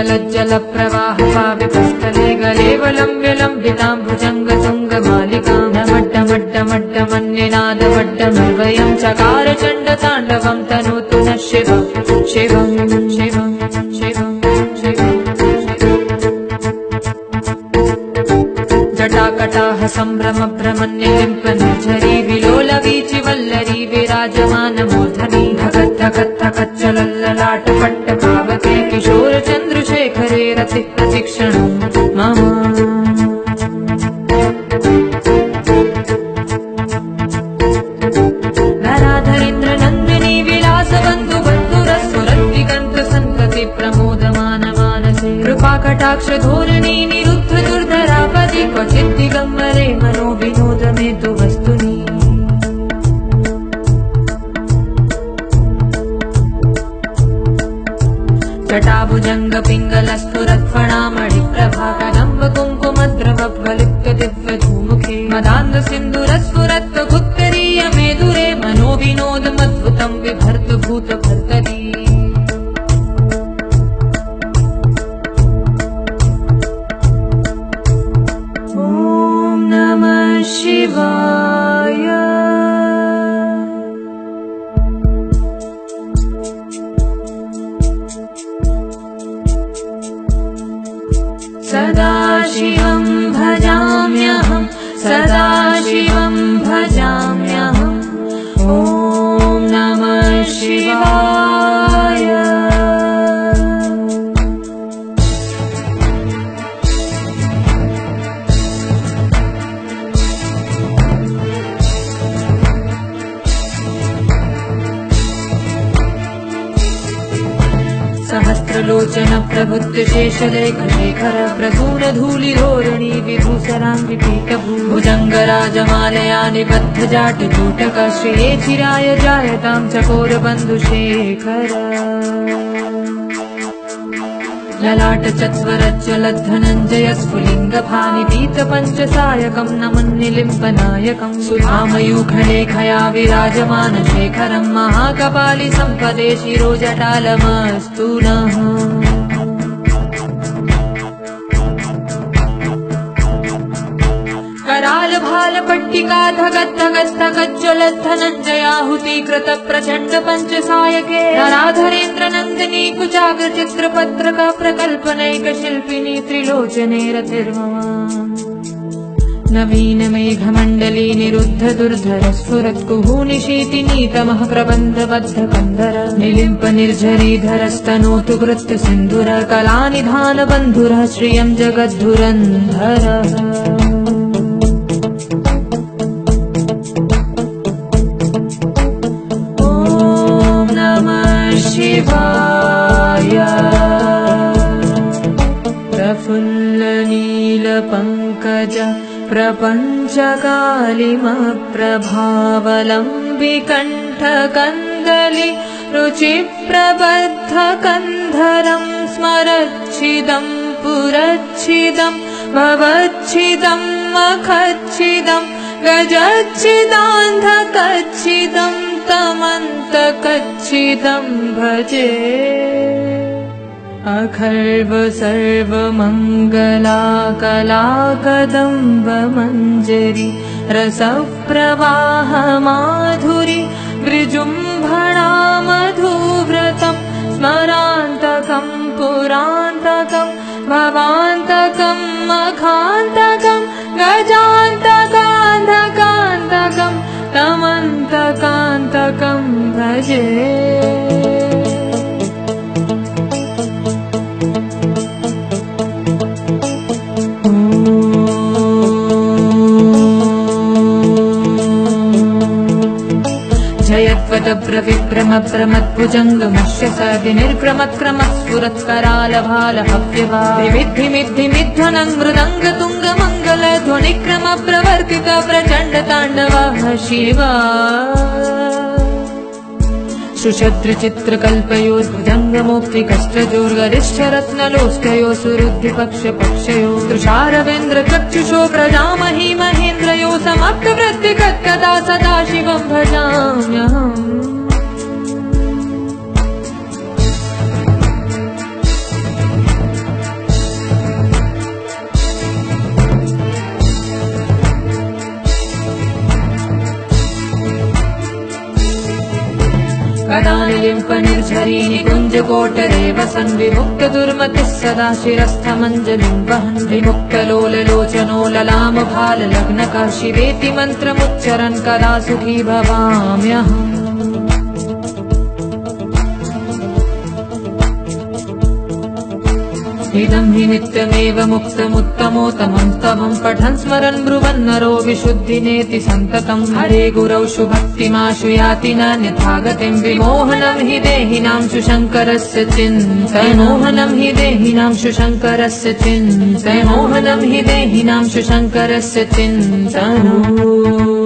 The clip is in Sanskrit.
लज्जल प्रवाह पावितस्थले गलेवलम्ब्यलम्बितां भुजङ्गतुङ्गमालिकां डमड्डमड्डमड्डमन्निनादमड्डमर्वयं चकार चण्डताण्डवं तनोतु नः शिवं शिवं शिवं शिवं शिवं जटाकटाह सम्भ्रम भ्रमन्यलिम्प निर्झरी विलोल वीचि वल्लरी विराजमानमूर्धनि धगत् धगत् धगच्चलल्ललाट पट्ट पावके किशोर चन्द्रशेखरे रति प्रतिक्षणं मम नराधरेन्द्र नन्दिनी विलास बन्धु बन्धुरस्फुरद्दिगन्त सन्तति प्रमोदमान मानसे कृपाकटाक्ष धोरणी निरुद्ध दुर्धरापदि क्वचित् दिगम्बरे मनो विनोद मे तु वस्तुनि जटाभुजङ्ग पिङ्गलस्फुरत्फणामणि प्रभा कदम्ब कुङ्कुमद्रवप्ललिप्त दिव्य धूमुखे मदान्ध सिन्धुरस्फुरत्व गुत्तरीय मेदुरे मनो विनोदमद्भुतं बिभर्त भूत भर्तरी ॐ नमः शिवाय सदाशिवं भजाम्यहं सदाशिवं भजाम्यहम् ॐ नमः शिवाय सहस्रलोचन प्रभुत्त शेषलेख शेखर प्रसून धूलिधोरणी विभूषराङ्गि भुजङ्गराजमालया निबद्ध जाटजूटक श्रिये चिराय जायतां चकोर बन्धुशेखर ललाट चत्वरज्ज्वलद्धनञ्जय स्फुलिङ्गफानि पीत पञ्चसायकं नमन्निलिम्पनायकं सुधामयूखलेखया विराजमान शेखरं महाकपालि सम्पदे शिरोजटालमस्तु नः कराल भाल पट्टिका धगत् धगत् धगज्ज्वलद्धनञ्जयाहुति कृत प्रचण्ड पञ्चसायके नराधरेन्द्र नन्दिनी कुचाग्र चित्रपत्रक प्रकल्पनैक शिल्पिनी त्रिलोचने रतिर्मम नवीन मेघमण्डली निरुद्ध दुर्धर स्फुरत् कुहूनिशीति नीतमः प्रबन्धबद्ध कन्धर निलिम्प निर्झरीधरस्तनोतु कृत्य सिन्धुर कलानिधान बन्धुरः श्रियं जगद्धुरन्धरः शिवाय प्रफुल्ल नील पंकज प्रपञ्चकालिमप्रभावलम्बि कण्ठ कन्दलि रुचि प्रबद्ध कन्धरं स्मरच्छिदं पुरच्छिदं भवच्छिदं मखच्छिदं गजच्छिदान्धकच्छिदं तमन्तकच्छिदं भजे अखर्व सर्वमङ्गला कला कदम्ब मञ्जरी रसप्रवाह माधुरी विजृम्भणा मधुव्रतं स्मरान्तकं पुरान्तकं भवान्तकं मखान्तकं गजान्तकान्तकान्तकं तमन्तकान्तकं भजे जयत्वदब्रविभ्रम प्रमद्भुजङ्गमश्यसदि निर्क्रमत्क्रमस्फुरत्करालभालहव्यवा विविद्धिमिद्धिमिध्वनं मृदङ्गतुङ्गमङ्गल ध्वनिक्रम प्रवर्तित प्रचण्ड ताण्डवः शिवा सुषद्रचित्रकल्पयोर्भुजङ्गमोक्तिकश्चजोर्गरिष्ठरत्नलोष्टयो सुरुद्धिपक्षपक्षयो दृशारवेन्द्र चक्षुषो प्रजामहि महेन्द्रयो समप्तवृत्तिकत्कदा सदा शिवं भजाम्यहम् ॐ निर्झरी निकुञ्जकोटरे वसन् विमुक्त दुर्मतिः सदा शिरस्थमञ्जलिं वहन् विमुक्तलोललोचनो ललामभाललग्नकः शिवेति मन्त्रमुच्चरन् कदा सुखी भवाम्यहम्। इदं हि नित्यमेव मुक्तमुत्तमोत्तमं स्तवं पठन् स्मरन् ब्रुवन् नरो विशुद्धिनेति सन्ततम्। हरे गुरौ शुभक्तिमाशु याति नान्यथा गतिं विमोहनं हि देहिनांशु शङ्करस्य चिन्तयमोहनं हि देहिनांशु शङ्करस्य चिन्तयमोहनं हि देहिनांशु शङ्करस्य चिन्तनम्।